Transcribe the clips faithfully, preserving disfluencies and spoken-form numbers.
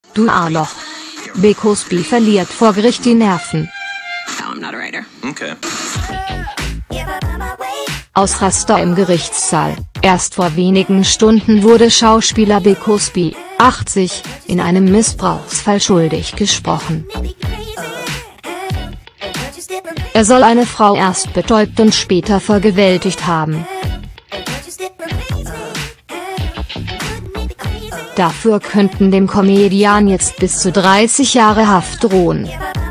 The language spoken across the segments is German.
Du Arschloch. Bill Cosby verliert vor Gericht die Nerven. Okay. Ausraster im Gerichtssaal. Erst vor wenigen Stunden wurde Schauspieler Bill Cosby, achtzig, in einem Missbrauchsfall schuldig gesprochen. Er soll eine Frau erst betäubt und später vergewaltigt haben. Dafür könnten dem Comedian jetzt bis zu dreißig Jahre Haft drohen.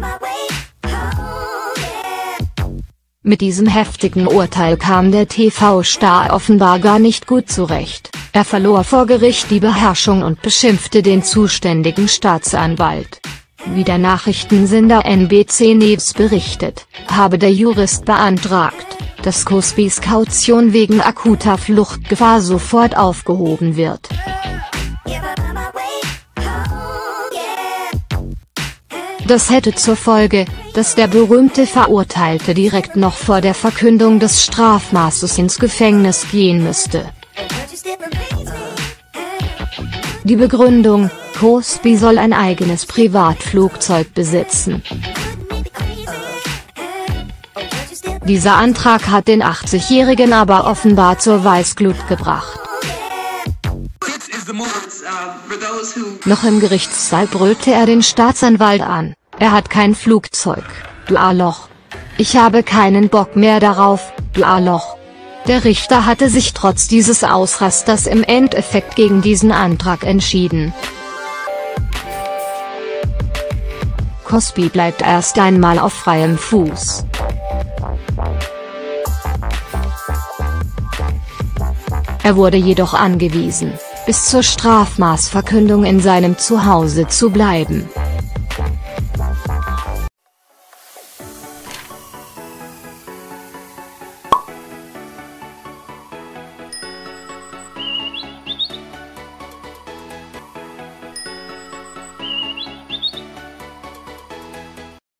Mit diesem heftigen Urteil kam der T V-Star offenbar gar nicht gut zurecht. Er verlor vor Gericht die Beherrschung und beschimpfte den zuständigen Staatsanwalt. Wie der Nachrichtensender N B C News berichtet, habe der Jurist beantragt, dass Cosbys Kaution wegen akuter Fluchtgefahr sofort aufgehoben wird. Das hätte zur Folge, dass der berühmte Verurteilte direkt noch vor der Verkündung des Strafmaßes ins Gefängnis gehen müsste. Die Begründung: Cosby soll ein eigenes Privatflugzeug besitzen. Dieser Antrag hat den achtzigjährigen aber offenbar zur Weißglut gebracht. Noch im Gerichtssaal brüllte er den Staatsanwalt an: Er hat kein Flugzeug, du Arschloch. Ich habe keinen Bock mehr darauf, du Arschloch. Der Richter hatte sich trotz dieses Ausrasters im Endeffekt gegen diesen Antrag entschieden. Cosby bleibt erst einmal auf freiem Fuß. Er wurde jedoch angewiesen, bis zur Strafmaßverkündung in seinem Zuhause zu bleiben.